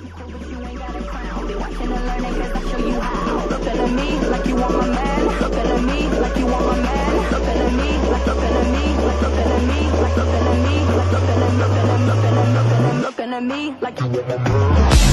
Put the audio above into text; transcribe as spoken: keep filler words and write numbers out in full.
But you ain't got a crown. Be watching and learning cause I show you how. Looking at me like you want my man. Looking at me like you want my man. Looking at me like looking at me like looking at me like looking at me like looking at looking at looking at looking at looking at me like you want my man.